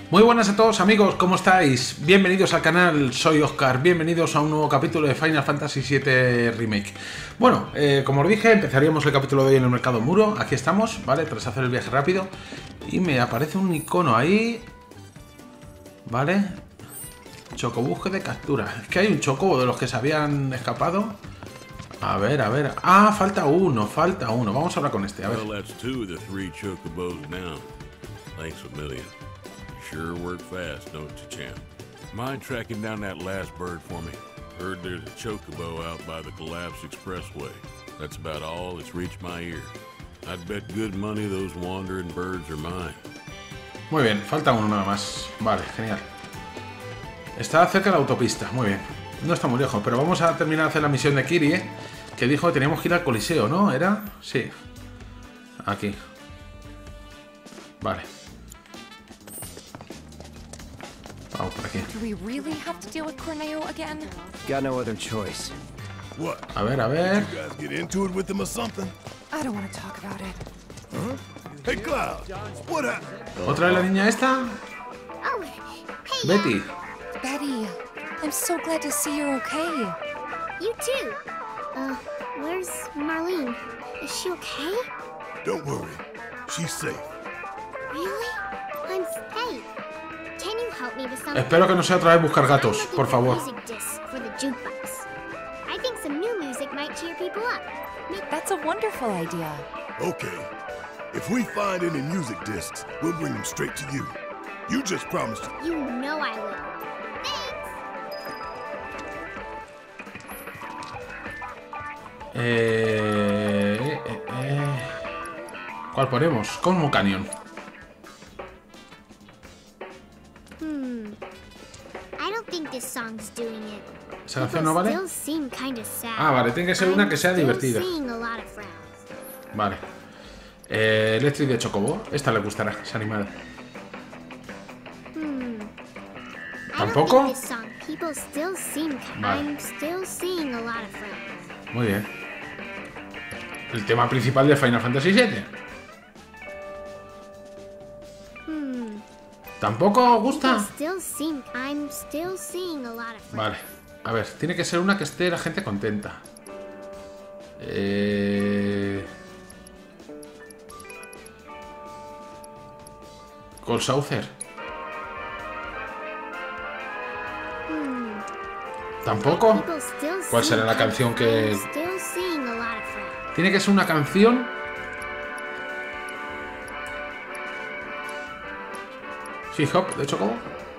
Muy buenas a todos amigos, ¿cómo estáis? Bienvenidos al canal, soy Oscar, bienvenidos a un nuevo capítulo de Final Fantasy VII Remake. Bueno, como os dije, empezaríamos el capítulo de hoy en el mercado muro, aquí estamos, ¿vale? Tras hacer el viaje rápido. Y me aparece un icono ahí, ¿vale? Chocobusque de captura, es que hay un chocobo de los que se habían escapado. A ver, ah, falta uno, vamos a hablar con este, a ver. Sure worked fast, don't you, champ? Mind tracking down that last bird for me? Heard there's a chocobo out by the Collapse Expressway. That's about all that's reached my ear. I'd bet good money those wandering birds are mine. Muy bien, falta uno nada más. Vale, genial. Está cerca de la autopista, muy bien. No está muy lejos, pero vamos a terminar de hacer la misión de Kyrie, que dijo que teníamos que ir al Coliseo, ¿no? ¿Era? Sí. Aquí. Vale. Vamos por aquí. Do we really have to deal with Corneo again? Got no other choice. What? A ver, a ver. You guys get into it with them or something? I don't want to talk about it. Huh? Hey, Cloud, what happened? ¿Otra vez la niña esta? Oh, hey, Betty. Betty, I'm so glad to see you're okay. you too. Where's Marlene? Is she okay? Don't worry, she's safe. Really? I'm safe. Can you help me with something? Espero que no sea otra vez buscar gatos, I'm looking por for favor. music discs for the jukebox. I think some new music might cheer people up. That's a wonderful idea. Okay, if we find any music discs, we'll bring them straight to you. You just promised to. You know I will. Thanks. ¿Cuál ponemos? Como Canyon. I don't think this song's doing it. ¿Esa canción no vale? Still seem kinda sad. Ah, vale, tiene que ser una que sea I'm still divertida. seeing a lot of frowns. Vale. Electric de Chocobo. Esta le gustará, es animada. ¿Tampoco? I don't think this song. People still seem. Vale. I'm still seeing a lot of frowns. Muy bien. El tema principal de Final Fantasy VII. ¿Tampoco os gusta? I'm still seeing a lot of frowns. Vale. A ver, tiene que ser una que esté la gente contenta. Cold Saucer. ¿Tampoco? People still ¿Cuál será la seem- canción que...? I'm still seeing a lot of frowns. Tiene que ser una canción... Sí, Hop, de Chocobo.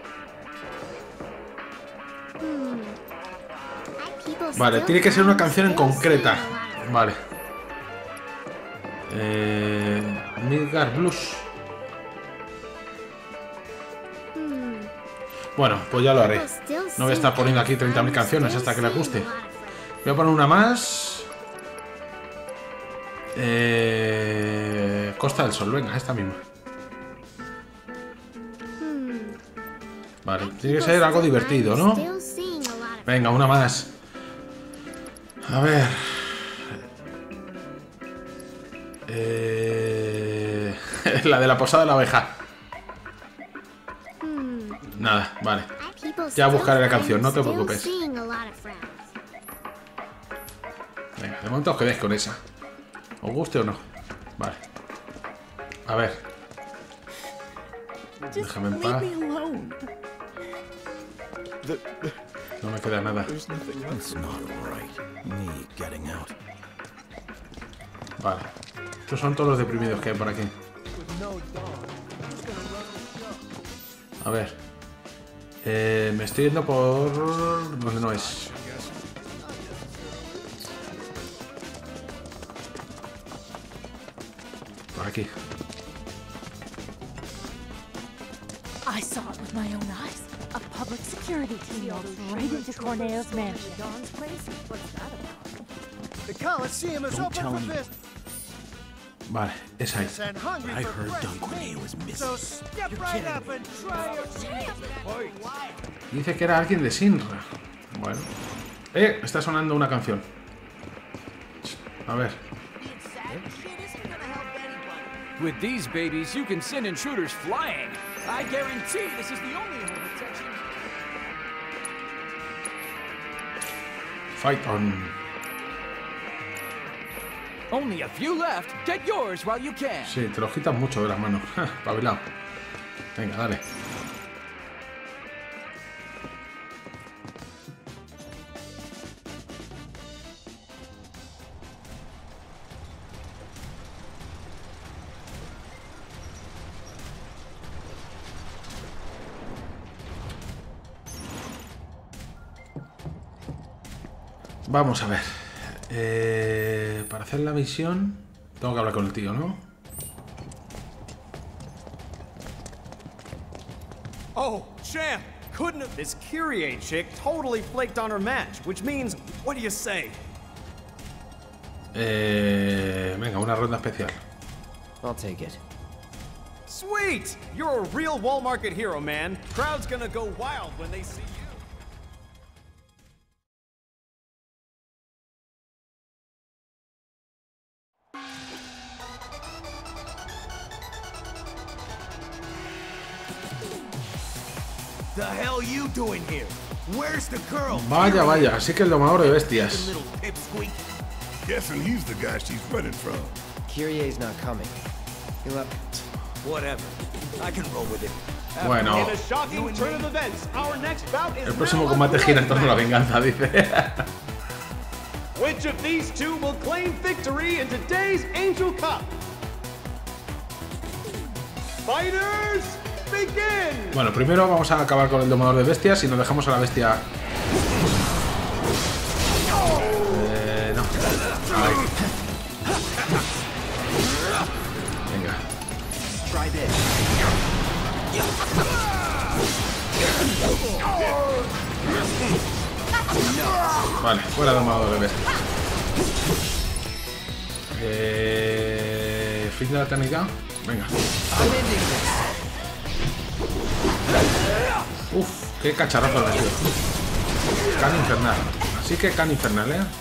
People Vale, still- tiene que ser una I'm canción en still concreta. seeing a lot of frowns. Vale. Midgard Blues. Bueno, pues ya lo haré. No voy a estar poniendo aquí 30.000 canciones hasta que le guste. Voy a poner una más. Costa del Sol, venga, esta misma. Vale, tiene que ser algo divertido, ¿no? Venga, una más. A ver. La de la posada de la abeja. Nada, vale. Ya buscaré la canción, no te preocupes. Venga, de momento os quedéis con esa. ¿Os guste o no? Vale. A ver. Déjame en paz. No me queda nada. It's not right. Me getting out. Vale. Estos son todos los deprimidos que hay por aquí. A ver. Me estoy yendo por... donde no es. Por aquí. I saw it with my own eyes. A public security team walked right into Corneo's mansion. The Coliseum is Don't open tell for anyone. business Vale, es ahí. and hungry I for heard fresh Don meat. Corneo was missing. So step right up and try your chance. Dice que era alguien de Sinra. Bueno. Está sonando una canción. A ver. With these babies, you can send intruders flying. I guarantee this is the only protection. Fight on. Only a few left. Get yours while you can. Sí, te lo quitas mucho de las manos. Pabilao. Venga, dale. Vamos a ver. Para hacer la misión tengo que hablar con el tío, ¿no? Oh, champ! Couldn't have... This Kyrie chick totally flaked on her match, which means, what do you say? Venga, una ronda especial. I'll take it. Sweet! You're a real Wall Market hero, man. Crowd's gonna go wild when they see you. The hell you doing here? Where's the girl? Vaya, vaya, así que el domador de bestias. Little pipsqueak. Guessing he's the guy she's running from. Kyrie's not coming. He left. Whatever. I can roll with it. Bueno, In a shocking turn of events, our next bout is el próximo now combate gira en torno a la underway. venganza, dice. Which of these two will claim victory in today's Angel Cup? Fighters, begin! Bueno, primero vamos a acabar con el domador de bestias y nos dejamos a la bestia. No. Ahí. Venga. Vale, fuera domador de bestias. Fin de la eternidad. Venga. Uf, qué cacharrazo ha metido. Can infernal. Así que can infernal, ¿eh?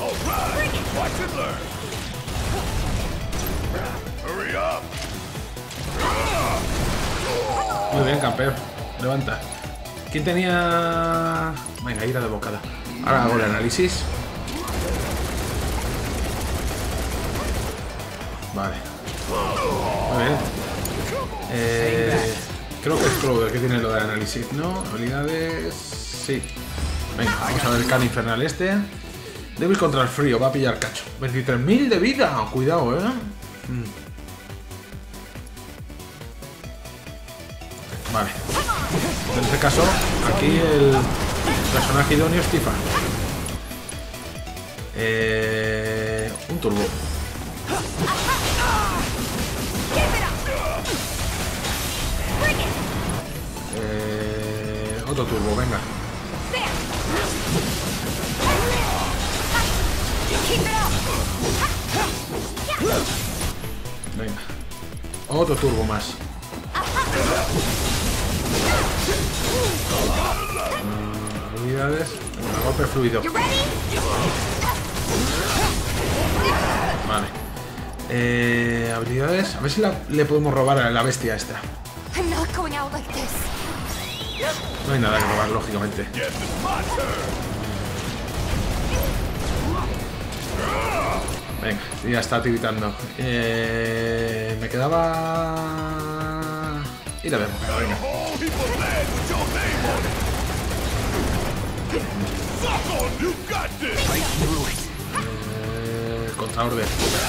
Muy bien, campeón. Levanta. ¿Quién tenía...? Venga, ira de bocada. Ahora hago el análisis. Vale. Muy bien. Creo que es Clover que tiene lo de análisis, ¿no? Habilidades... Sí. Venga, vamos a ver el can infernal este. Débil contra el frío, va a pillar cacho. 23.000 de vida, cuidado, ¿eh? Vale. En este caso, aquí el personaje idóneo es Tifa. Un turbo. Otro turbo, venga. Venga. Otro turbo más. Habilidades. Venga, golpe fluido. Vale. Habilidades. A ver si le podemos robar a la bestia esta. I'm not going out like this. No hay nada que robar, lógicamente. Venga, ya está tiritando. Me quedaba... Y la vemos, venga. Contraorden.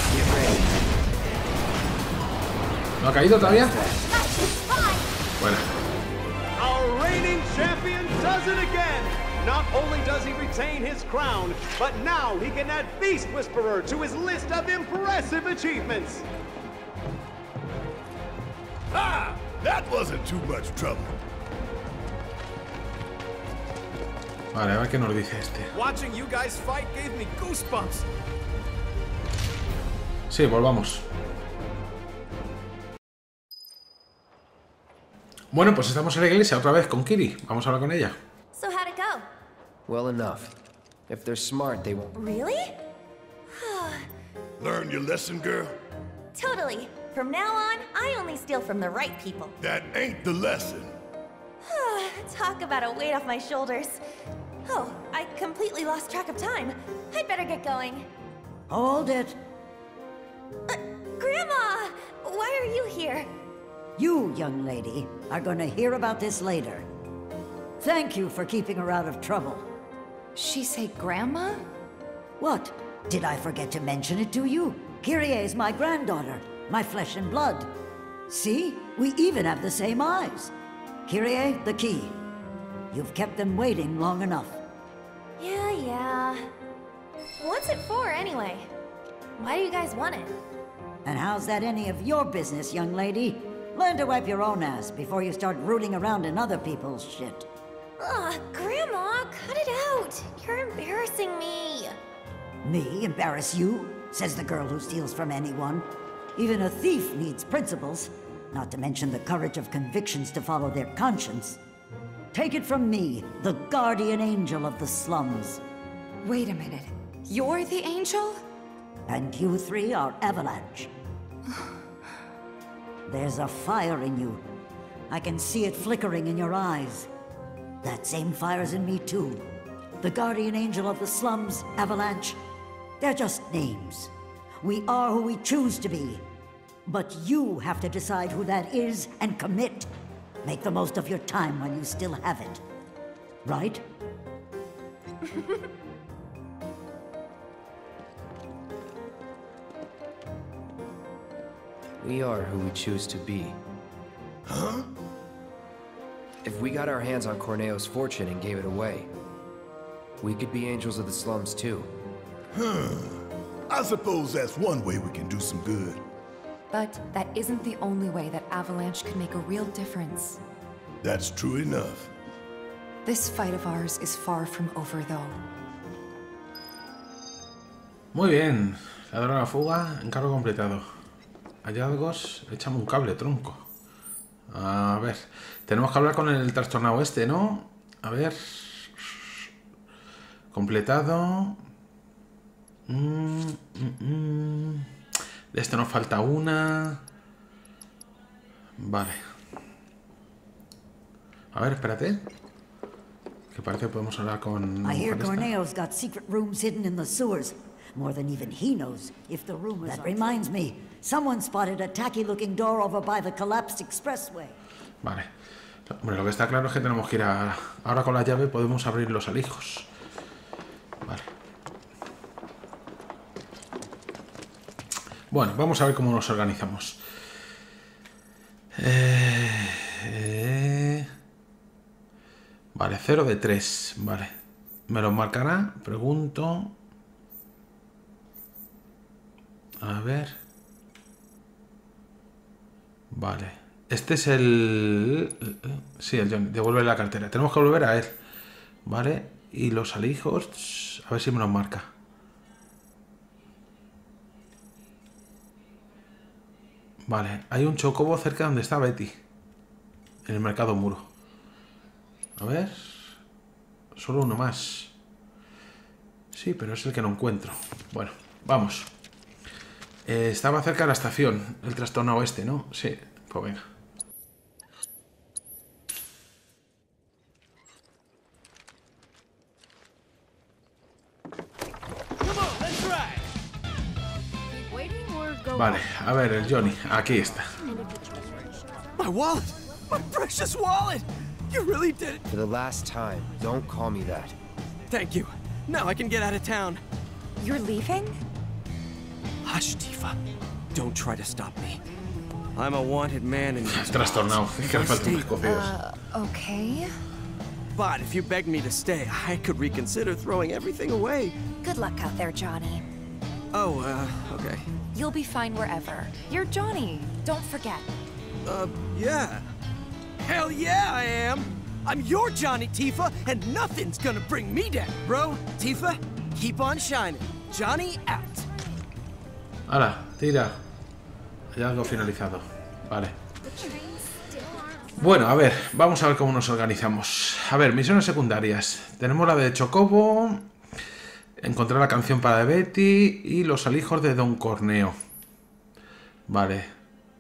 ¿No ha caído todavía? Bueno. Our reigning champion does it again! Not only does he retain his crown, but now he can add Beast Whisperer to his list of impressive achievements! Ah! That wasn't too much trouble. Vale, a ver qué nos dice este. Watching you guys fight gave me goosebumps. Sí, volvamos. Bueno, pues estamos en la iglesia otra vez con Kiri. Vamos a hablar con ella. So how'd it go? Well enough. If they're smart, they won't. Really? Learn your lesson, girl? Totally. From now on, I only steal from the right people. That ain't the lesson. Talk about a weight off my shoulders. Oh, I completely lost track of time. I'd better get going. Hold it. Grandma! Why are you here? You, young lady, are gonna hear about this later. Thank you for keeping her out of trouble. She say Grandma? What? Did I forget to mention it to you? Kyrie is my granddaughter, my flesh and blood. See? We even have the same eyes. Kyrie, the key. You've kept them waiting long enough. Yeah. What's it for, anyway? Why do you guys want it? And how's that any of your business, young lady? Learn to wipe your own ass before you start rooting around in other people's shit. Ugh, Grandma, cut it out! You're embarrassing me! Me embarrass you? Says the girl who steals from anyone. Even a thief needs principles, not to mention the courage of convictions to follow their conscience. Take it from me, the guardian angel of the slums. Wait a minute. You're the angel? And you three are Avalanche. There's a fire in you. I can see it flickering in your eyes. That same fire's in me too. The guardian angel of the slums, Avalanche. They're just names. We are who we choose to be. But you have to decide who that is and commit. Make the most of your time when you still have it. Right? We are who we choose to be. Huh? If we got our hands on Corneo's fortune and gave it away, we could be angels of the slums too. I suppose that's one way we can do some good. But that isn't the only way that Avalanche can make a real difference. That's true enough. This fight of ours is far from over, though. Muy bien. Ladrón a fuga, encargo completado. Hallazgos, échame un cable, tronco. A ver, tenemos que hablar con el trastornado este, ¿no? A ver. Completado. De este nos falta una. Vale. A ver, espérate. Que parece que podemos hablar con... I hear Corneo's got secret rooms hidden in the sewers. More than even he knows, if the rumors... That reminds me, someone spotted a tacky-looking door over by the collapsed expressway. Vale. Hombre, lo que está claro es que tenemos que ir a... Ahora con la llave podemos abrir los alijos. Vale. Bueno, vamos a ver cómo nos organizamos. Vale, 0 de 3. Vale. ¿Me los marcará? Pregunto. A ver. Vale. Este es el... Sí, el Johnny. Devuelve la cartera. Tenemos que volver a él. Vale. Y los alijos... A ver si me los marca. Vale. Hay un chocobo cerca donde está Betty. En el mercado muro. A ver. Solo uno más. Sí, pero es el que no encuentro. Bueno, vamos. Estaba cerca de la estación, el trastornado este, ¿no? Sí, pues venga. Vale, a ver, el Johnny, aquí está. My wallet! My precious wallet! You really did it! For the last time, don't call me that. Thank you. Now I can get out of town. You're leaving? Hush, Tifa. Don't try to stop me. I'm a wanted man in these Trastornado. Es que le faltan unos cocidos. Okay. But if you begged me to stay, I could reconsider throwing everything away. Good luck out there, Johnny. Oh, okay. You'll be fine wherever. You're Johnny. Don't forget. Yeah. Hell yeah, I am! I'm your Johnny, Tifa, and nothing's gonna bring me down. Bro, Tifa, keep on shining. Johnny out. Hala, tira. Hallazgo finalizado. Vale. Bueno, a ver, vamos a ver cómo nos organizamos. A ver, misiones secundarias. Tenemos la de Chocobo, encontrar la canción para Betty y los alijos de Don Corneo. Vale.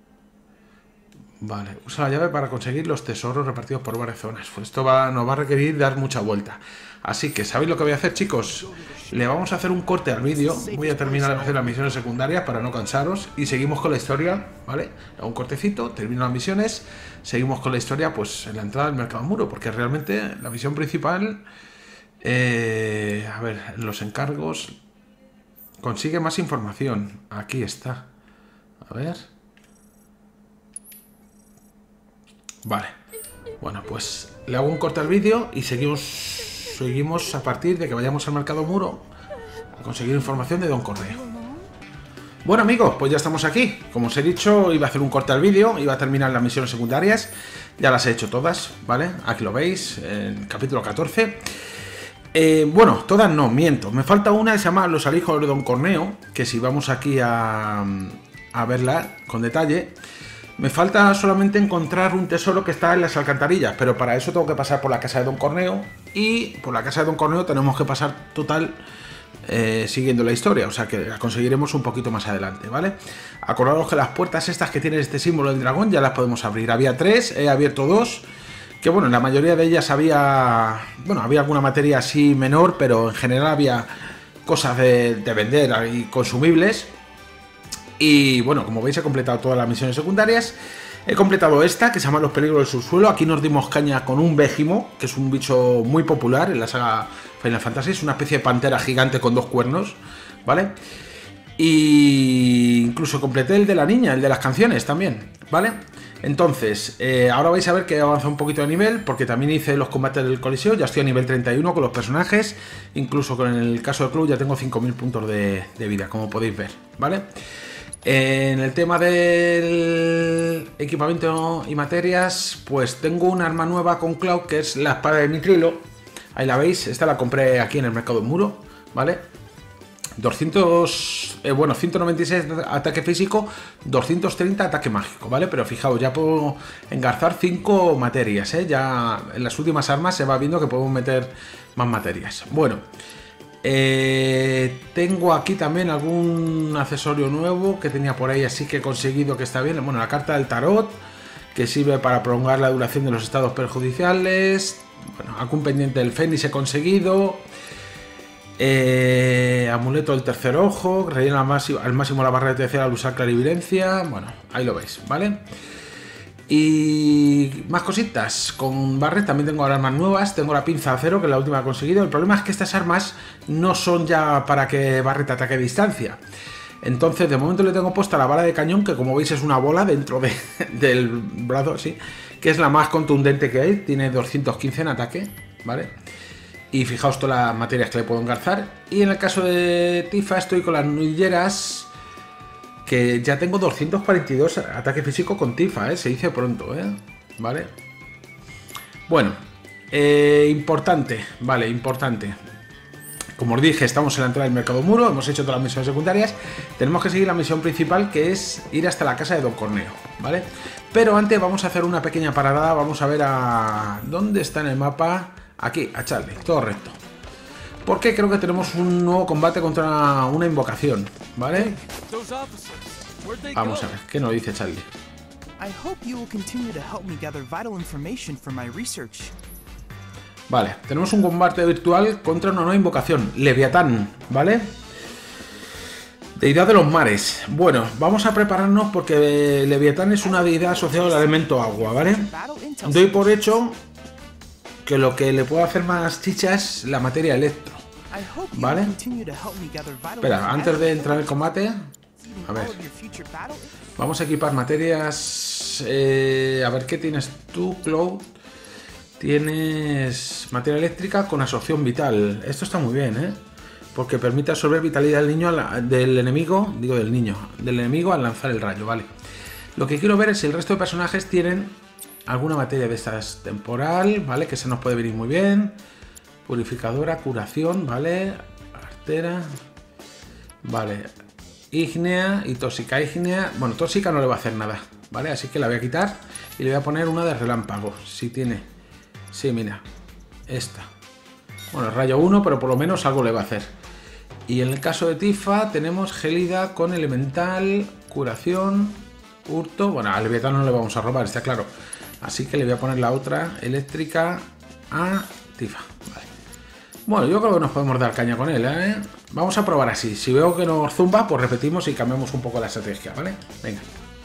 Vale, usa la llave para conseguir los tesoros repartidos por varias zonas. Pues esto nos va a requerir dar mucha vuelta. Así que, ¿sabéis lo que voy a hacer, chicos? Le vamos a hacer un corte al vídeo. Voy a terminar de hacer las misiones secundarias para no cansaros. Y seguimos con la historia, ¿vale? Hago un cortecito, termino las misiones. Seguimos con la historia, pues, en la entrada del mercado muro. Porque realmente la misión principal... a ver, los encargos... Consigue más información. Aquí está. A ver... Vale, bueno, pues le hago un corte al vídeo y seguimos a partir de que vayamos al mercado muro a conseguir información de Don Corneo. Bueno, amigos, pues ya estamos aquí. Como os he dicho, iba a hacer un corte al vídeo, iba a terminar las misiones secundarias. Ya las he hecho todas, ¿vale? Aquí lo veis, en capítulo 14. Bueno, todas no, miento. Me falta una que se llama Los Alijos de Don Corneo, que si vamos aquí a verla con detalle... Me falta solamente encontrar un tesoro que está en las alcantarillas, pero para eso tengo que pasar por la casa de Don Corneo, y por la casa de Don Corneo tenemos que pasar total siguiendo la historia, o sea que la conseguiremos un poquito más adelante, ¿vale? Acordaros que las puertas estas que tienen este símbolo del dragón ya las podemos abrir. Había 3, he abierto 2, que bueno, en la mayoría de ellas había alguna materia así menor, pero en general había cosas de vender y consumibles. Y bueno, como veis he completado todas las misiones secundarias. He completado esta, que se llama Los Peligros del Subsuelo. Aquí nos dimos caña con un Vegimo, que es un bicho muy popular en la saga Final Fantasy. Es una especie de pantera gigante con 2 cuernos, ¿vale? Y incluso completé el de la niña, el de las canciones también, ¿vale? Entonces, ahora vais a ver que he avanzado un poquito de nivel, porque también hice los combates del Coliseo. Ya estoy a nivel 31 con los personajes. Incluso con el caso del club ya tengo 5000 puntos de vida, como podéis ver, ¿vale? En el tema del equipamiento y materias, pues tengo un arma nueva con Cloud, que es la espada de Mitrilo. Ahí la veis, esta la compré aquí en el mercado muro, ¿vale? 196 ataque físico, 230 ataque mágico, ¿vale? Pero fijaos, ya puedo engarzar 5 materias, ¿eh? Ya en las últimas armas se va viendo que podemos meter más materias. Bueno, tengo aquí también algún accesorio nuevo que tenía por ahí, así que he conseguido que está bien. Bueno, la carta del tarot, que sirve para prolongar la duración de los estados perjudiciales. Bueno, algún pendiente del Fénix he conseguido. Amuleto del tercer ojo, rellena al máximo la barra de tercera al usar clarividencia. Bueno, ahí lo veis, ¿vale? Y más cositas. Con Barret también tengo armas nuevas. Tengo la pinza de acero, que es la última que he conseguido. El problema es que estas armas no son ya para que Barret ataque a distancia. Entonces de momento le tengo puesta la bala de cañón, que como veis es una bola dentro del brazo, así, que es la más contundente que hay. Tiene 215 en ataque, ¿vale? Y fijaos todas las materias que le puedo engarzar. Y en el caso de Tifa estoy con las nudilleras, que ya tengo 242 ataque físico con Tifa, se dice pronto, ¿vale? Bueno, importante, vale, importante. Como os dije, estamos en la entrada del mercado muro, hemos hecho todas las misiones secundarias. Tenemos que seguir la misión principal, que es ir hasta la casa de Don Corneo, ¿vale? Pero antes vamos a hacer una pequeña parada, vamos a ver a... ¿dónde está en el mapa? Aquí, a Charlie, todo recto. Porque creo que tenemos un nuevo combate contra una invocación, ¿vale? Vamos a ver, ¿qué nos dice Charlie? Vale, tenemos un combate virtual contra una nueva invocación, Leviatán, ¿vale? Deidad de los mares. Bueno, vamos a prepararnos porque Leviatán es una deidad asociada al elemento agua, ¿vale? Doy por hecho que lo que le puede hacer más chicha es la materia electro, ¿vale? Espera, antes de entrar en el combate, a ver, vamos a equipar materias. A ver, ¿qué tienes tú, Cloud? Tienes materia eléctrica con absorción vital. Esto está muy bien, porque permite absorber vitalidad del enemigo al lanzar el rayo, ¿vale? Lo que quiero ver es si el resto de personajes tienen alguna materia de estas temporal, ¿vale? Que se nos puede venir muy bien. Purificadora, curación, ¿vale? Artera, ¿vale? Ígnea y tóxica. Ígnea, bueno, tóxica no le va a hacer nada, ¿vale? Así que la voy a quitar y le voy a poner una de relámpago, si tiene. Sí, mira, esta. Bueno, rayo 1, pero por lo menos algo le va a hacer. Y en el caso de Tifa tenemos gélida con elemental, curación. hurto. Bueno, al Leviatán no le vamos a robar, está claro. Así que le voy a poner la otra eléctrica a Tifa. Vale. Bueno, yo creo que nos podemos dar caña con él, ¿eh? Vamos a probar así. Si veo que nos zumba, pues repetimos y cambiamos un poco la estrategia, ¿vale? Venga.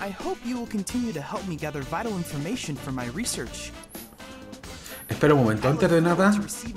Espera un momento, antes de nada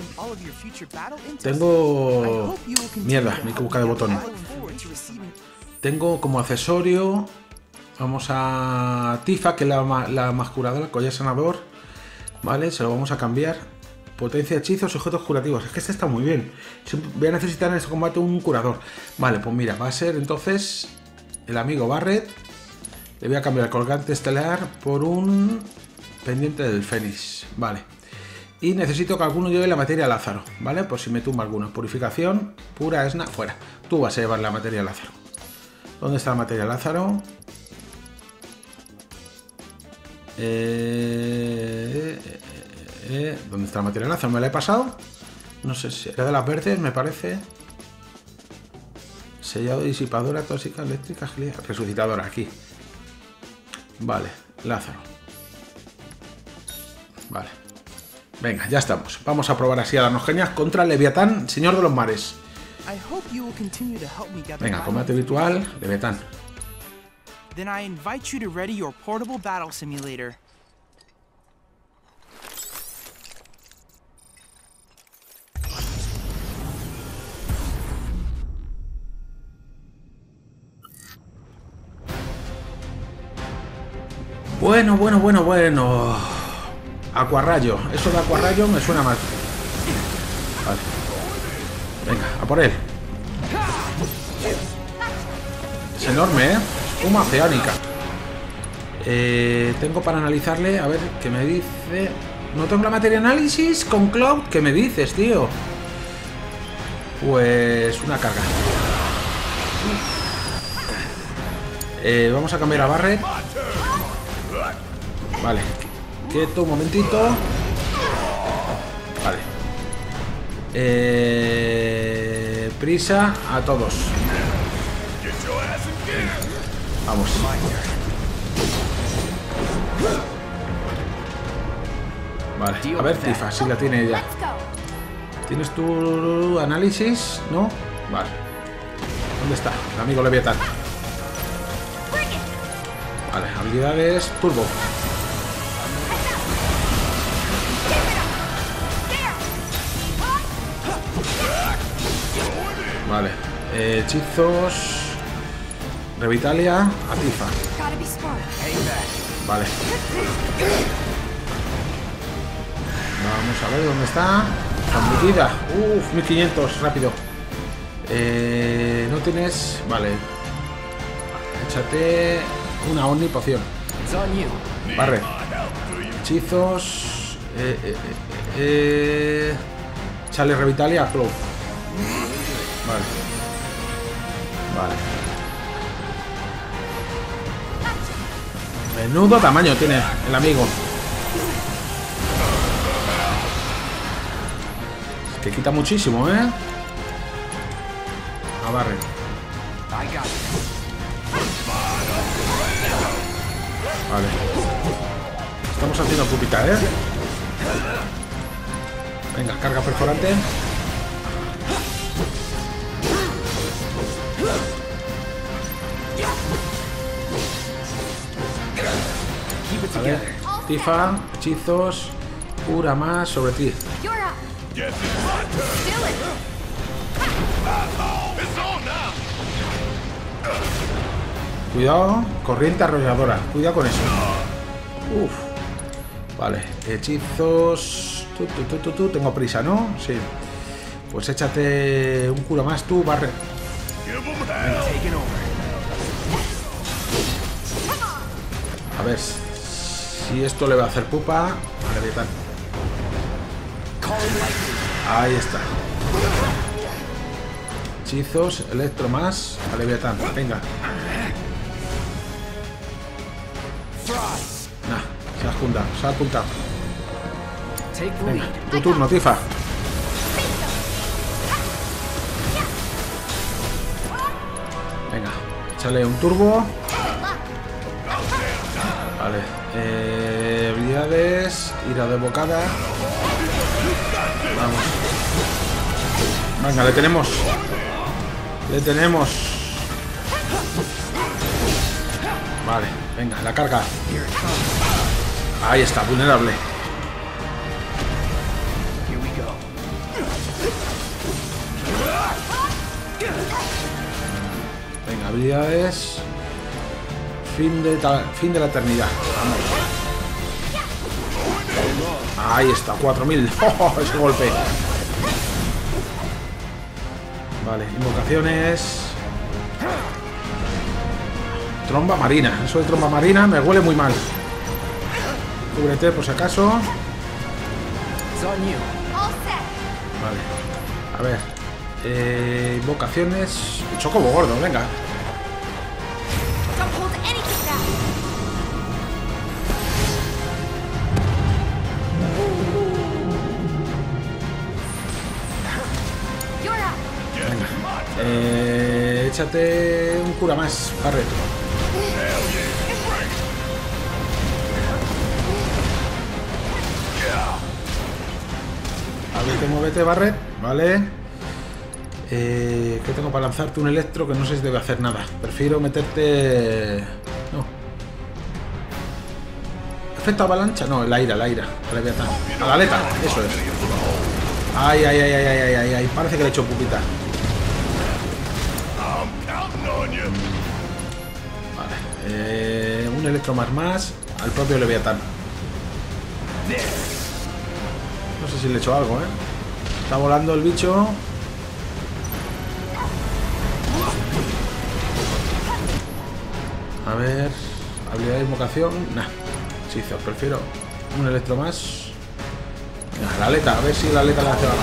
tengo... Mierda, mi cuca de botón. Tengo como accesorio... Vamos a Tifa, que es la más curadora, el collar sanador. Vale, se lo vamos a cambiar. Potencia de hechizos, objetos curativos. Es que este está muy bien. Voy a necesitar en este combate un curador. Vale, pues mira, va a ser entonces el amigo Barret. Le voy a cambiar el colgante estelar por un pendiente del Fénix. Vale. Y necesito que alguno lleve la materia Lázaro, ¿vale? Por si me tumba alguno. Purificación, pura, esna, fuera. Tú vas a llevar la materia Lázaro. ¿Dónde está la materia Lázaro? ¿Dónde está la materia Lázaro? ¿Me la he pasado? No sé si era de las verdes, me parece. Sellado, disipadora, tóxica, eléctrica, resucitadora, aquí. Vale, Lázaro. Vale. Venga, ya estamos. Vamos a probar así a darnos genias contra el Leviatán, señor de los mares. Venga, combate virtual, Leviatán. Then I invite you to ready your portable battle simulator. Bueno. Acuarrayo. Eso de acuarrayo me suena mal. Vale. Venga, a por él. Es enorme, ¿eh? Espuma oceánica. Tengo para analizarle. A ver, ¿qué me dice? No tengo la materia análisis con Cloud. ¿Qué me dices, tío? Pues una carga. Vamos a cambiar a Barret. Vale. Quieto, un momentito. Vale. Prisa a todos. Vamos. Vale, a ver, Tifa, si la tiene ella. ¿Tienes tu análisis? ¿No? Vale. ¿Dónde está? El amigo Leviatán. Vale, habilidades turbo. Vale, hechizos. Revitalia a Tifa. Vale. Vamos a ver dónde está. Embutida. 1500, rápido. No tienes. Vale. Échate una omnipoción. Barre. Hechizos. Chale Revitalia a Cloud. Vale. Vale. Menudo tamaño tiene el amigo. Es que quita muchísimo, ¿eh? A Barret. Vale. Estamos haciendo pupita, ¿eh? Venga, carga perforante. A ver, Tifa, hechizos, cura más sobre ti. Cuidado, corriente arrolladora. Cuidado con eso. Uf. Vale, hechizos. Tengo prisa, ¿no? Sí. Pues échate un cura más tú, Barret. A ver si esto le va a hacer pupa a Leviatán. Ahí está. Hechizos, electro más a Leviatán. Venga. Nah, se ha apuntado. Venga, tu turno, Tifa. Venga, échale un turbo. Vale. Habilidades. Ira de bocada. Vamos. Venga, le tenemos. Le tenemos. Vale, venga, la carga. Ahí está, vulnerable. Venga, habilidades. Fin de la eternidad. Vamos. Ahí está, 4000. ¡Oh, ese golpe! Vale, invocaciones. Tromba marina. Eso de tromba marina me huele muy mal. Cúbrete por si acaso. Vale. A ver. Invocaciones. Chocobo gordo, venga. Échate un cura más, Barret. A ver, muévete, Barret. Vale. ¿Qué tengo para lanzarte? Un electro que no sé si debe hacer nada. Prefiero meterte... No. ¿Efecto avalancha? No, la ira. A la aleta, eso es. Ay. Parece que le he hecho pupita. Vale, un electro más al propio Leviatán. No sé si le he hecho algo, Está volando el bicho. A ver, habilidad de invocación. Nah, sí, prefiero un electro más. Nah, la aleta, a ver si la aleta le hace algo.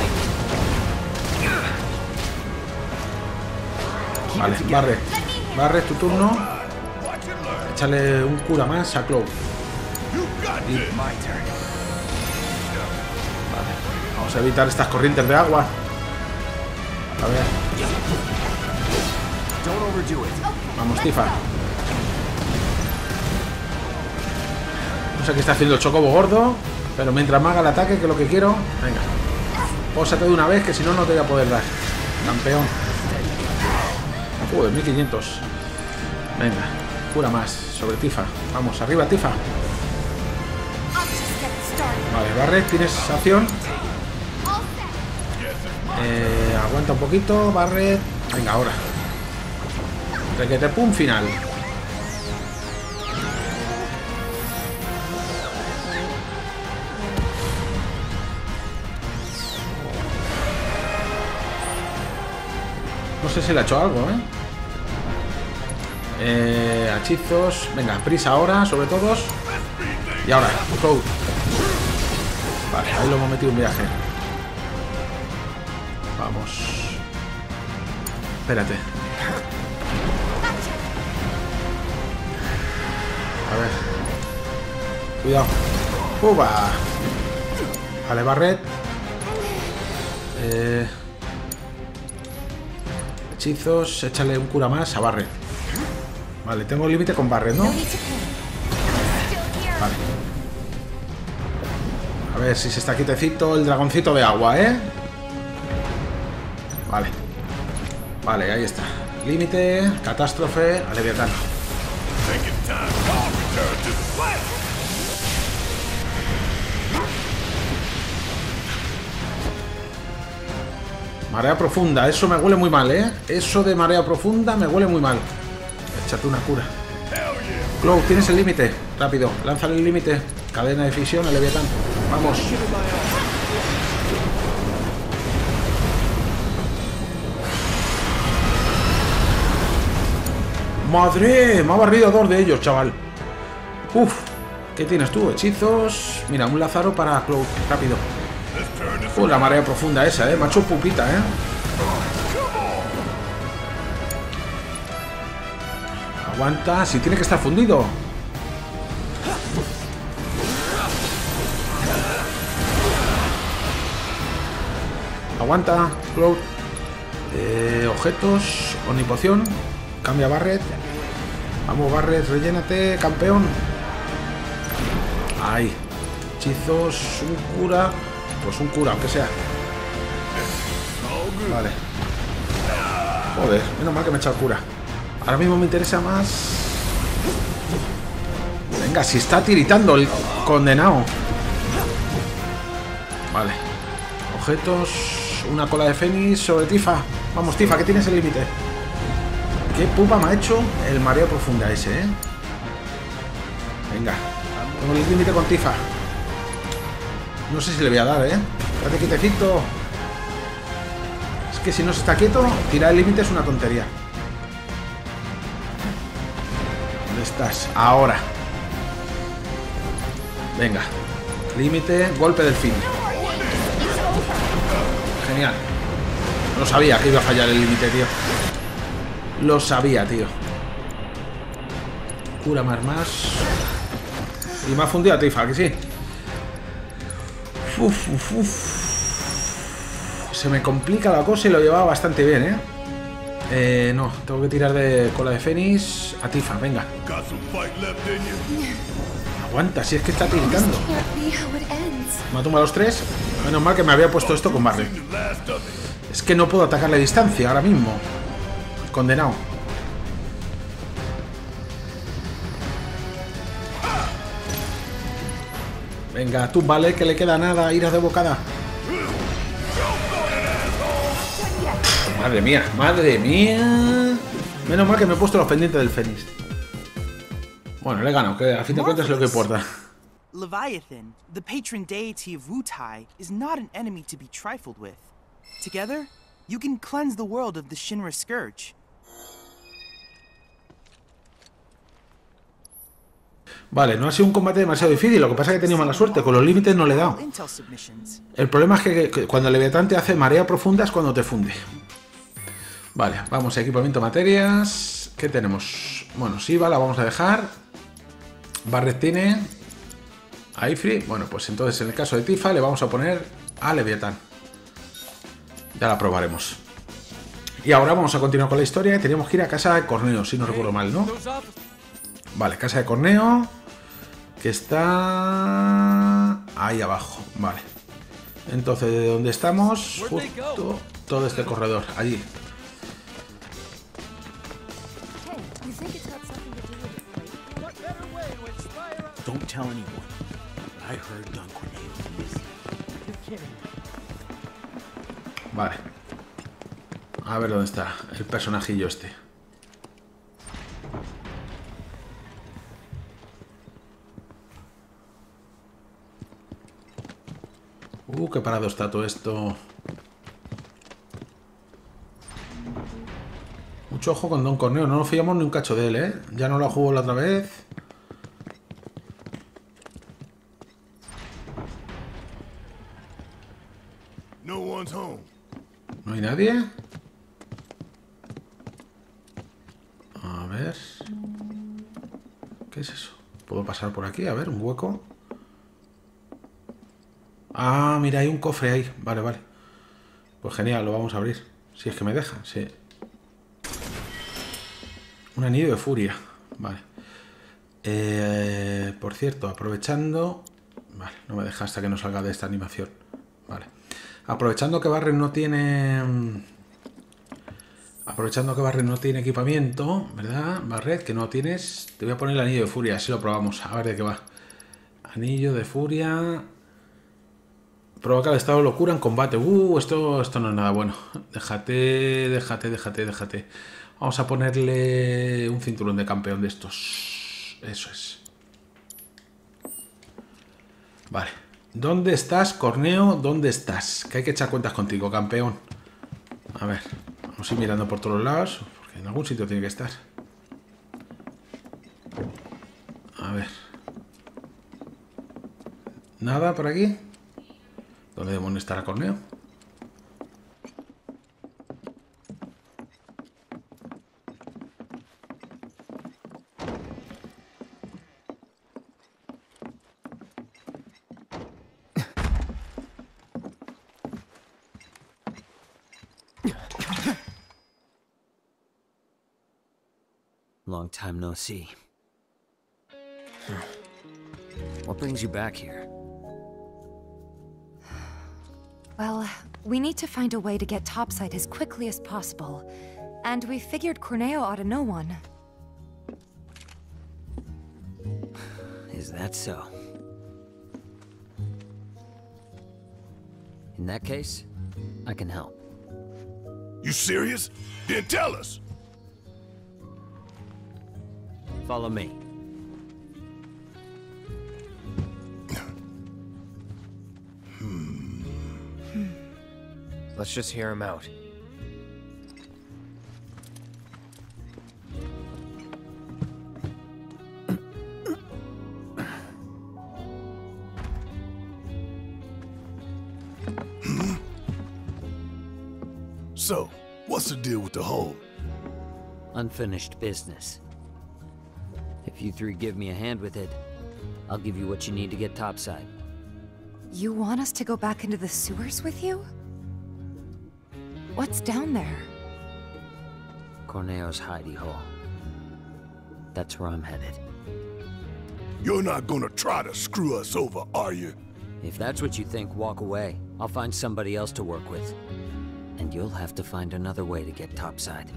Vale, Barret, tu turno. Échale un cura más a Cloud. Vale, vamos a evitar estas corrientes de agua. A ver. Vamos, Tifa. No sé qué está haciendo el chocobo gordo, pero mientras me haga el ataque, que es lo que quiero. Venga, pósate de una vez, que si no, no te voy a poder dar. Campeón. Joder, 1500. Venga, cura más sobre Tifa. Vamos, arriba, Tifa. Vale, Barret, tienes acción. Aguanta un poquito, Barret. Venga, ahora. Requete pum, final. No sé si le ha hecho algo, hechizos. Venga, prisa ahora, sobre todos. Y ahora, Cloud. Vale, ahí lo hemos metido un viaje. Vamos. Espérate. A ver. Cuidado. ¡Uba! Vale, Barret. Hechizos, échale un cura más a Barret. Vale, tengo límite con Barret, ¿no? Vale. A ver si se está quietecito el dragoncito de agua, Vale. Vale, ahí está. Límite, catástrofe, a Leviatán. Marea profunda, eso me huele muy mal, Eso de marea profunda me huele muy mal. Échate una cura. Cloud, tienes el límite. Rápido, lánzale el límite. Cadena de fisión a Leviatán. Vamos. ¡Madre! Me ha barrido dos de ellos, chaval. Uf. ¿Qué tienes tú? Hechizos. Mira, un Lázaro para Cloud. Rápido. La marea profunda esa, me ha hecho pupita, Aguanta, si tiene que estar fundido. Aguanta, Cloud. Objetos, omnipoción. Cambia Barret. Vamos, Barret, rellénate, campeón. Ahí. Hechizos, un cura. Pues un cura, aunque sea. Vale. Joder, menos mal que me he echado cura. Ahora mismo me interesa más... Venga, si está tiritando el condenado. Vale. Objetos. Una cola de fénix sobre Tifa. Vamos, Tifa, que tienes el límite. Qué pupa me ha hecho el mareo profunda ese, ¿eh? Venga. Tengo el límite con Tifa. No sé si le voy a dar, ¿eh? Quédate quietecito. Es que si no se está quieto, tirar el límite es una tontería. ¿Dónde estás? Ahora. Venga. Límite, golpe del fin. Genial. Lo sabía que iba a fallar el límite, tío. Lo sabía, tío. Cura más. Y me ha fundido a Tifa, que sí. Se me complica la cosa y lo llevaba bastante bien, ¿eh? No, tengo que tirar de cola de fénix a Tifa, venga. Aguanta, si es que está tiritando. Me ha tumbado los 3. Menos mal que me había puesto esto con Barret. Es que no puedo atacarle a distancia ahora mismo. Condenado. Venga, tú vale, que le queda nada. Ira de bocada. Madre mía, madre mía. Menos mal que me he puesto los pendientes del Fénix. Bueno, le he ganado, que a fin de cuentas es lo que importa. Leviathan, the patron deity of Wutai, is not an enemy to be trifled with. Together, you can cleanse the world of the Shinra Scourge. Vale, no ha sido un combate demasiado difícil. Lo que pasa es que he tenido mala suerte. Con los límites no le he dado. El problema es que cuando el Leviatán te hace marea profunda es cuando te funde. Vale, vamos a equipamiento, materias. ¿Qué tenemos? Bueno, Shiva la vamos a dejar. Barret tiene a Ifrit. Bueno, pues entonces en el caso de Tifa le vamos a poner a Leviatán. Ya la probaremos. Y ahora vamos a continuar con la historia. Tenemos que ir a casa de Corneo, si no recuerdo mal, ¿no? Vale, casa de Corneo, que está ahí abajo. Vale. Entonces, ¿de dónde estamos? Justo todo este corredor, allí. Vale. A ver dónde está el personajillo este. Qué parado está todo esto. Mucho ojo con Don Corneo. No nos fiamos ni un cacho de él, ¿eh? Ya no lo jugó la otra vez. ¿No hay nadie? A ver. ¿Qué es eso? ¿Puedo pasar por aquí? A ver, un hueco. Ah, mira, hay un cofre ahí. Vale, vale. Pues genial, lo vamos a abrir. Si es que me deja, sí. Un anillo de furia. Vale. Por cierto, aprovechando... Vale, no me deja hasta que no salga de esta animación. Vale. Aprovechando que Barret no tiene... Aprovechando que Barret no tiene equipamiento, ¿verdad? Barret, que no tienes... Te voy a poner el anillo de furia, así lo probamos. A ver de qué va. Anillo de furia... Provoca el estado de locura en combate. Esto no es nada bueno. Déjate. Vamos a ponerle un cinturón de campeón de estos. Eso es. Vale. ¿Dónde estás, Corneo? ¿Dónde estás? Que hay que echar cuentas contigo, campeón. A ver. Vamos a ir mirando por todos lados. Porque en algún sitio tiene que estar. A ver. ¿Nada por aquí? ¿Dónde demonios estará Corneo? Long time no see. What brings you back here? Well, we need to find a way to get topside as quickly as possible. And we figured Corneo ought to know one. Is that so? In that case, I can help. You serious? Then tell us. Follow me. Let's just hear him out. So, what's the deal with the hole? Unfinished business. If you three give me a hand with it, I'll give you what you need to get topside. You want us to go back into the sewers with you? What's down there? Corneo's hidey hole. That's where I'm headed. You're not gonna try to screw us over, are you? If that's what you think, walk away. I'll find somebody else to work with. And you'll have to find another way to get topside.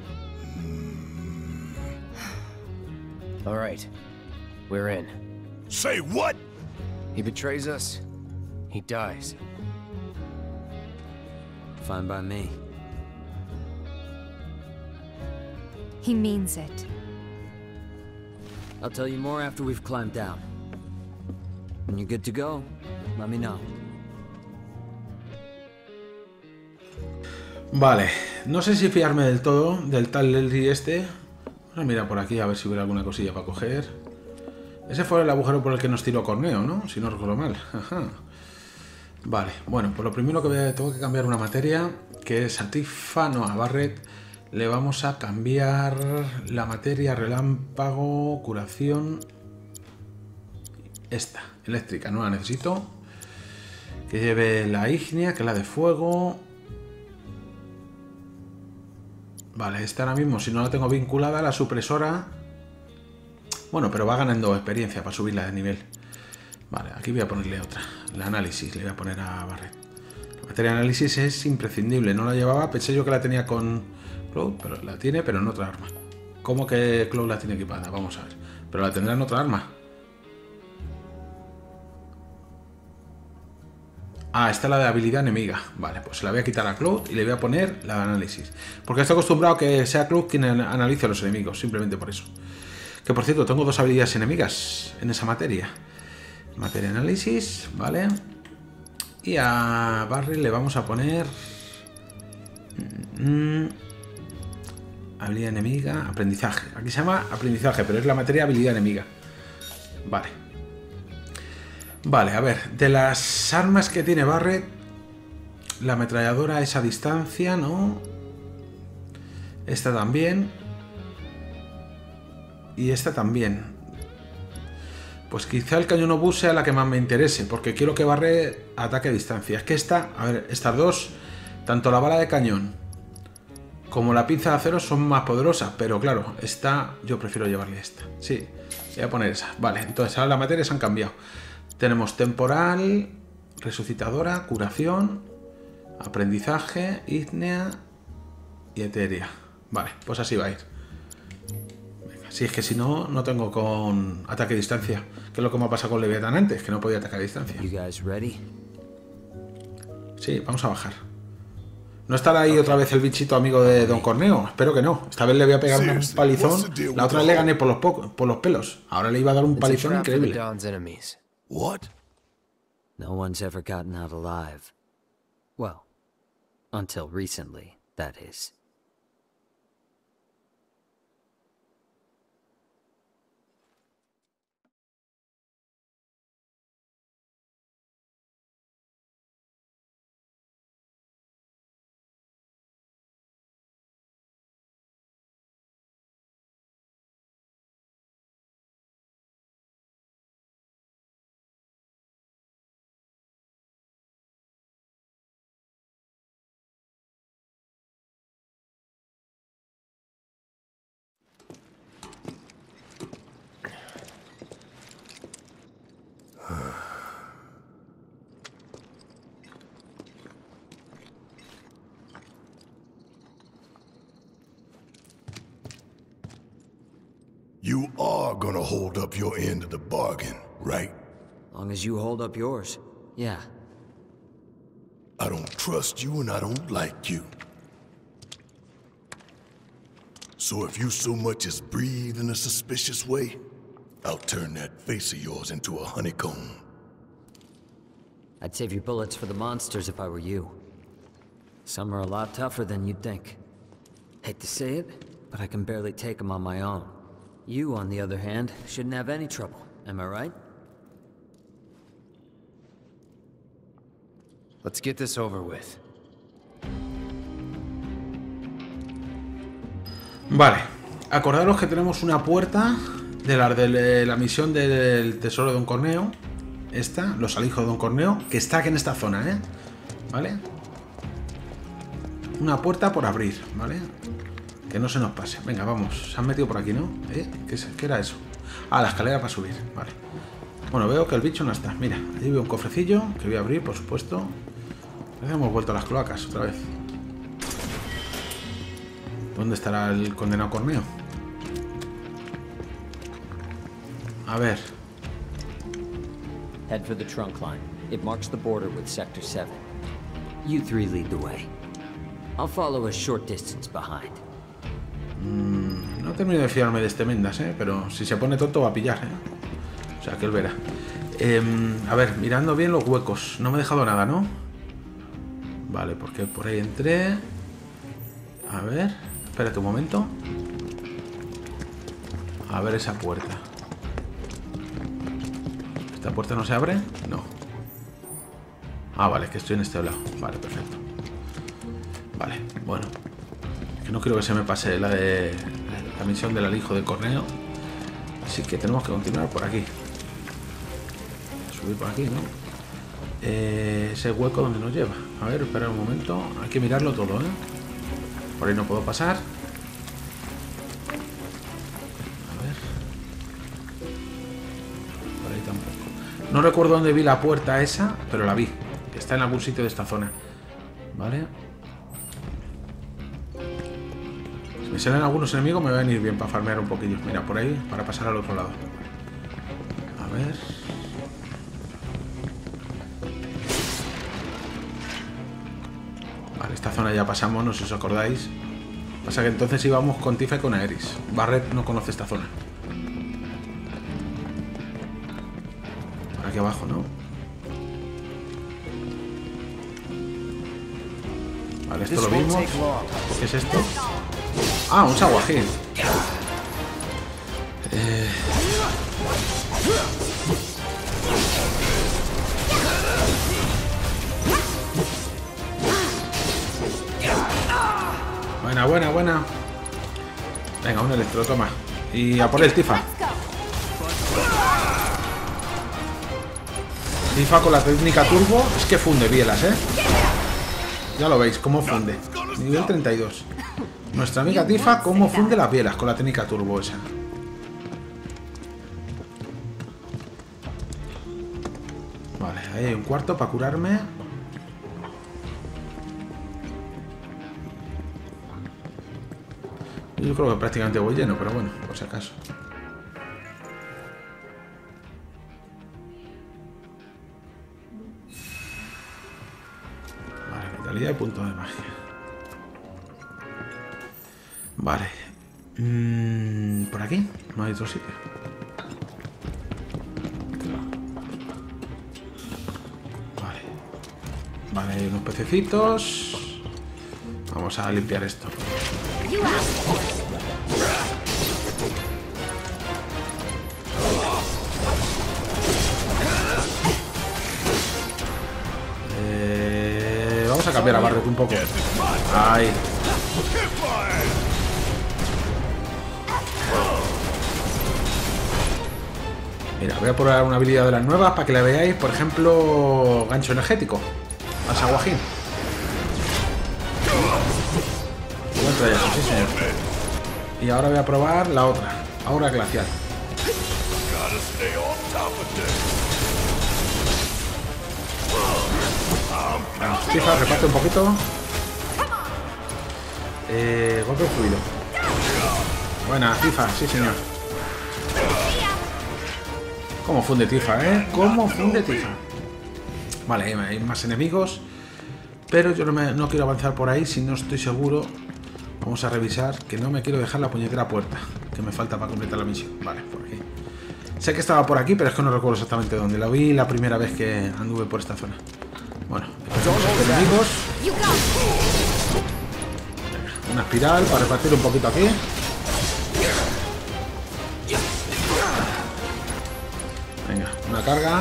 All right. We're in. Say what? He betrays us. He dies. Fine by me. He means it. I'll tell you more after we've climbed down. When you're good to go, let me know. Vale, no sé si fiarme del todo del tal Leslie este. Vamos a mirar por aquí a ver si hubiera alguna cosilla para coger. Ese fue el agujero por el que nos tiró Corneo, ¿no? Si no recuerdo mal. Ajá. Vale, bueno, pues lo primero que tengo que cambiar una materia, que es a Tifa, no, a Barret. Le vamos a cambiar la materia relámpago, curación. Esta, eléctrica, no la necesito. Que lleve la ígnea, que es la de fuego. Vale, esta ahora mismo, si no la tengo vinculada, la supresora... Bueno, pero va ganando experiencia para subirla de nivel. Vale, aquí voy a ponerle otra. La análisis, le voy a poner a Barret. La materia de análisis es imprescindible. No la llevaba, pensé yo que la tenía con Cloud, pero la tiene, pero en otra arma. ¿Cómo que Cloud la tiene equipada? Vamos a ver. Pero la tendrá en otra arma. Ah, esta es la de habilidad enemiga. Vale, pues se la voy a quitar a Cloud y le voy a poner la de análisis. Porque estoy acostumbrado a que sea Cloud quien analice a los enemigos, simplemente por eso. Que por cierto, tengo dos habilidades enemigas en esa materia. Materia de análisis, vale. Y a Barry le vamos a poner... habilidad enemiga, aprendizaje. Aquí se llama aprendizaje, pero es la materia habilidad enemiga. Vale. Vale, a ver, de las armas que tiene Barret, la ametralladora es a distancia, ¿no? Esta también. Y esta también. Pues quizá el cañón obús sea la que más me interese, porque quiero que Barret ataque a distancia. Es que esta, a ver, estas dos, tanto la bala de cañón como la pinza de acero son más poderosas, pero claro, esta yo prefiero llevarle esta. Sí, voy a poner esa. Vale, entonces ahora las materias han cambiado. Tenemos temporal, resucitadora, curación, aprendizaje, ígnea y etérea. Vale, pues así va a ir. Venga, si es que si no, no tengo con ataque a distancia. Que es lo que me ha pasado con Leviatán antes, que no podía atacar a distancia. Sí, vamos a bajar. ¿No estará ahí otra vez el bichito amigo de Don Corneo? Espero que no. Esta vez le voy a pegar un palizón. La otra vez le gané por los pelos. Ahora le iba a dar un palizón increíble. What? No one's ever gotten out alive. Well, until recently, that is. You are gonna hold up your end of the bargain, right? Long as you hold up yours, yeah. I don't trust you and I don't like you. So if you so much as breathe in a suspicious way, I'll turn that face of yours into a honeycomb. I'd save your bullets for the monsters if I were you. Some are a lot tougher than you'd think. Hate to say it, but I can barely take them on my own. You, on the other hand, shouldn't have any trouble, am I right? Let's get this over with. Vale, acordaros que tenemos una puerta de la misión del tesoro de Don Corneo. Esta, los alijos de Don Corneo, que está aquí en esta zona, ¿eh? ¿Vale? Una puerta por abrir, ¿vale? Que no se nos pase. Venga, vamos. Se han metido por aquí, ¿no? ¿Qué era eso? Ah, la escalera para subir. Vale. Bueno, veo que el bicho no está. Mira, allí veo un cofrecillo que voy a abrir, por supuesto. Hemos vuelto a las cloacas otra vez. ¿Dónde estará el condenado Corneo? A ver. Head for the trunk line. It marks the border with Sector 7. You three lead the way. I'll follow a short distance behind. No termino de fiarme de este Mendas, pero si se pone tonto va a pillar, O sea, que él verá. A ver, mirando bien los huecos. No me he dejado nada, ¿no? Vale, porque por ahí entré. A ver, espérate un momento. A ver esa puerta. ¿Esta puerta no se abre? No. Ah, vale, que estoy en este lado. Vale, perfecto. Vale, bueno. Que no quiero que se me pase la misión del alijo de Corneo. Así que tenemos que continuar por aquí. Subir por aquí, ¿no? Ese hueco donde nos lleva. A ver, espera un momento. Hay que mirarlo todo, Por ahí no puedo pasar. A ver. Por ahí tampoco. No recuerdo dónde vi la puerta esa, pero la vi. Que está en algún sitio de esta zona. Vale. Si me salen algunos enemigos me va a venir bien para farmear un poquillo. Mira, por ahí, para pasar al otro lado. A ver. Vale, esta zona ya pasamos, no sé si os acordáis. Pasa que entonces íbamos con Tifa y con Aeris. Barret no conoce esta zona. Por aquí abajo, ¿no? Vale, esto lo vimos. ¿Qué es esto? Ah, un Saguajín. Buena. Venga, un electro, toma. Y a por el Tifa. Tifa con la técnica turbo. Es que funde bielas, Ya lo veis, cómo funde. Nivel 32. Nuestra amiga Tifa, cómo funde las bielas con la técnica turbo esa. Vale, ahí hay un cuarto para curarme. Yo creo que prácticamente voy lleno, pero bueno, por si acaso. Vale, vitalidad y punto de magia. Vale. ¿Por aquí? No hay otro sitio. Vale. Vale, hay unos pececitos. Vamos a limpiar esto. Vamos a cambiar a Barret un poco. Ahí. Mira, voy a probar una habilidad de las nuevas para que la veáis. Por ejemplo, gancho energético. Al Saguajín. Sí, señor. Y ahora voy a probar la otra. Aura glacial. Vamos, Tifa, reparte un poquito. Golpe fluido. Buena, Tifa, sí señor. Cómo funde Tifa, ¿eh? Cómo funde Tifa. Vale, hay más enemigos. Pero yo no quiero avanzar por ahí si no estoy seguro. Vamos a revisar, que no me quiero dejar la puñetera puerta que me falta para completar la misión. Vale, por aquí. Sé que estaba por aquí, pero es que no recuerdo exactamente dónde. La vi la primera vez que anduve por esta zona. Bueno, empezamos a los enemigos. Una espiral para repartir un poquito aquí. Venga, una carga.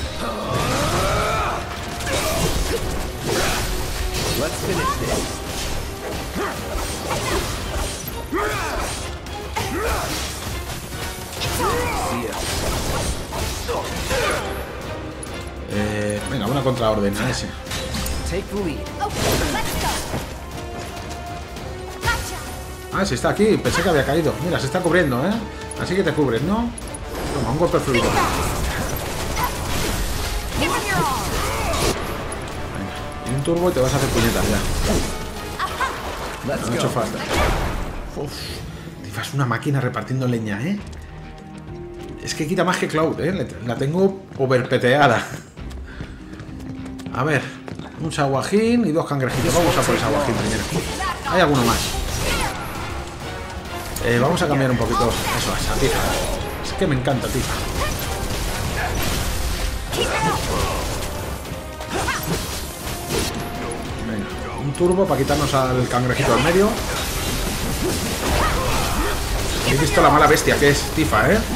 Venga, una contraorden a ese. Ah, sí está aquí. Pensé que había caído. Mira, se está cubriendo, ¿eh? Así que te cubres, ¿no? Toma, un golpe fluido. Venga, y un turbo y te vas a hacer puñetas ya. Lo han hecho falta. Tifa es una máquina repartiendo leña, ¿eh? Es que quita más que Cloud, ¿eh? La tengo overpeteada. A ver, un saguajín y 2 cangrejitos. Vamos a por el saguajín primero. Hay alguno más. Vamos a cambiar un poquito eso, esa Tifa. Es que me encanta Tifa. Venga, un turbo para quitarnos al cangrejito del medio. He visto la mala bestia que es Tifa, ¿eh?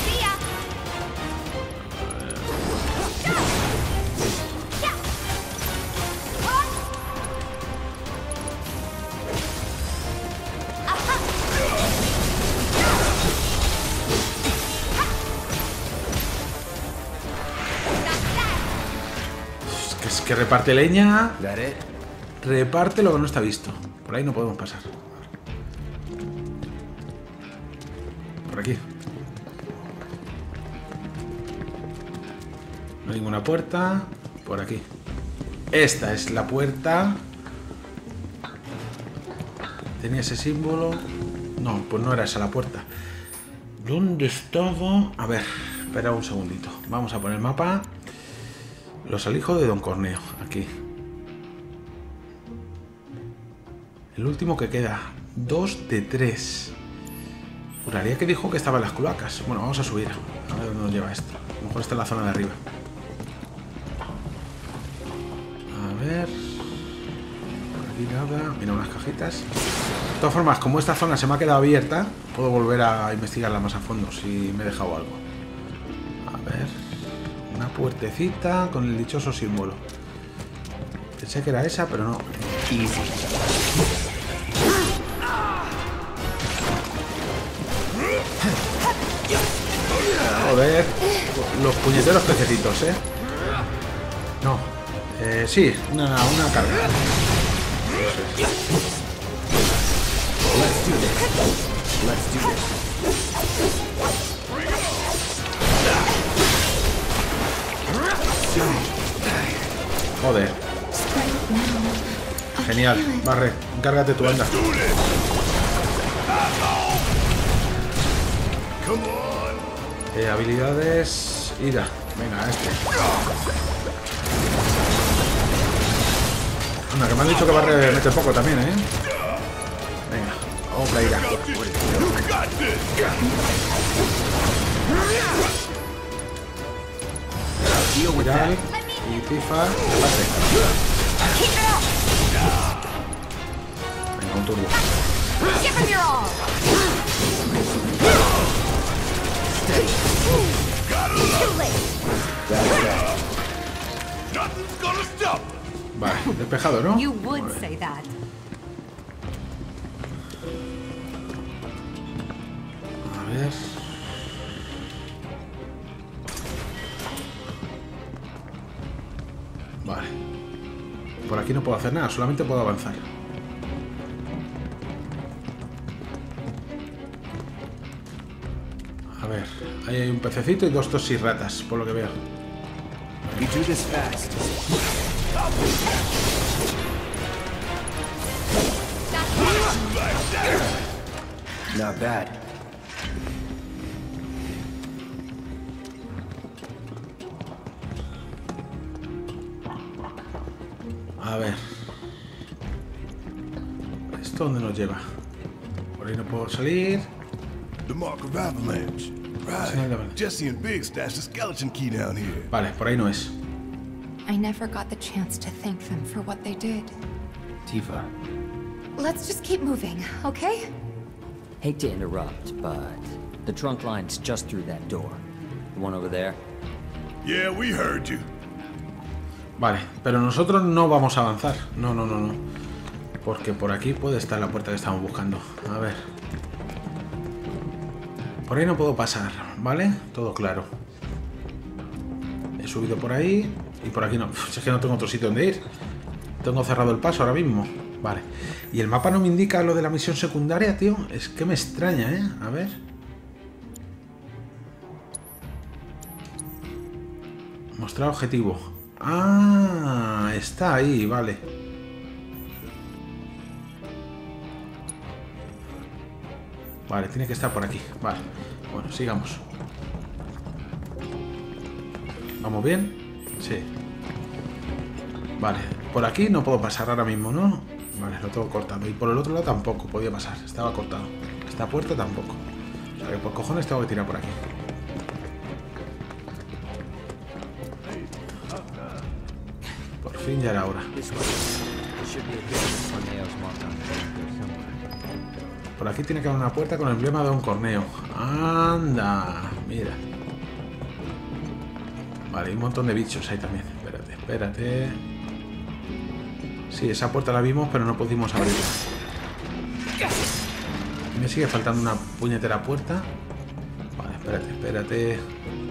Que reparte leña. Reparte lo que no está visto. Por ahí no podemos pasar. Por aquí. No hay ninguna puerta. Por aquí. Esta es la puerta. Tenía ese símbolo. No, pues no era esa la puerta. ¿Dónde estaba? A ver, espera un segundito. Vamos a poner el mapa. Los alijos de Don Corneo, aquí. El último que queda. 2 de 3. Juraría que dijo que estaba en las cloacas. Bueno, vamos a subir. A ver dónde nos lleva esto. A lo mejor está en la zona de arriba. A ver. Por aquí nada. Mira, unas cajitas. De todas formas, como esta zona se me ha quedado abierta, puedo volver a investigarla más a fondo si me he dejado algo. A ver. Una puertecita con el dichoso símbolo. Pensé que era esa, pero no. Joder. Los puñeteros pececitos, ¿eh? No. Sí, una carga. Joder. Genial. Barre, encárgate tú, anda. Habilidades... Ira. Venga, este. Anda, que me han dicho que Barre mete poco también, ¿eh? Venga, vamos a Ira. Viral y Tifa. Venga, un turbo. Vale, despejado, ¿no? You would say that. A ver. Vale. Por aquí no puedo hacer nada, solamente puedo avanzar. A ver, ahí hay un pececito y 2 tosirratas, por lo que veo. Not bad. A ver. ¿Esto dónde nos lleva? Por ahí no puedo salir. The Mark of Avalanche. Right. Jesse and Big stashed a skeleton key down here. Vale, por ahí no es. I never got the chance to thank them for what they did. Tifa. Let's just keep moving, okay? Hate to interrupt, but the trunk line's just through that door. The one over there. Yeah, we heard you. Vale, pero nosotros no vamos a avanzar. No. Porque por aquí puede estar la puerta que estamos buscando. A ver. Por ahí no puedo pasar, ¿vale? Todo claro. He subido por ahí y por aquí no. Es que no tengo otro sitio donde ir. Tengo cerrado el paso ahora mismo. Vale. Y el mapa no me indica lo de la misión secundaria, tío. Es que me extraña, ¿eh? A ver. Mostrar objetivo. Ah, está ahí, vale. Vale, tiene que estar por aquí. Vale. Bueno, sigamos. ¿Vamos bien? Sí. Vale. Por aquí no puedo pasar ahora mismo, ¿no? Vale, lo tengo cortado. Y por el otro lado tampoco podía pasar. Estaba cortado. Esta puerta tampoco. O sea que por cojones tengo que tirar por aquí. Por fin ya era hora. Por aquí tiene que haber una puerta con el emblema de Don Corneo. ¡Anda! Mira. Vale, hay un montón de bichos ahí también. Espérate. Sí, esa puerta la vimos, pero no pudimos abrirla. Me sigue faltando una puñetera puerta. Vale, espérate.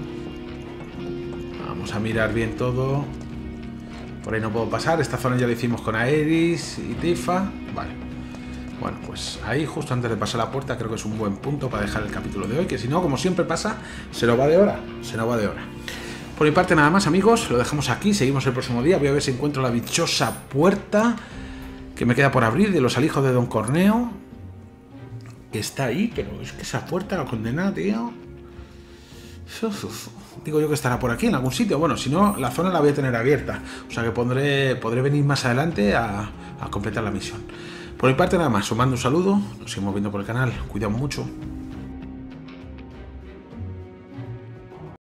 Vamos a mirar bien todo. Por ahí no puedo pasar. Esta zona ya la hicimos con Aeris y Tifa. Vale. Bueno, pues ahí justo antes de pasar la puerta creo que es un buen punto para dejar el capítulo de hoy, que si no, como siempre pasa, se nos va de hora. Por mi parte nada más, amigos, lo dejamos aquí, seguimos el próximo día. Voy a ver si encuentro la dichosa puerta que me queda por abrir de los alijos de Don Corneo, que está ahí, pero es que esa puerta la condena, tío. Digo yo que estará por aquí en algún sitio. Bueno, si no, la zona la voy a tener abierta, o sea que podré venir más adelante a completar la misión. Por mi parte nada más, os mando un saludo, nos seguimos viendo por el canal, cuidaos mucho.